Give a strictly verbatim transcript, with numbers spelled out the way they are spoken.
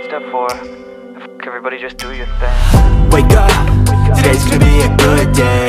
step four. Everybody just do your thing. Wake up, today's gonna be a good day.